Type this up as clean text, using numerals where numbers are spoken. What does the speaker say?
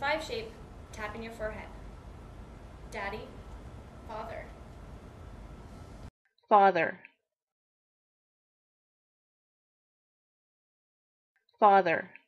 5 shape, tapping your forehead. Daddy, father. Father, father.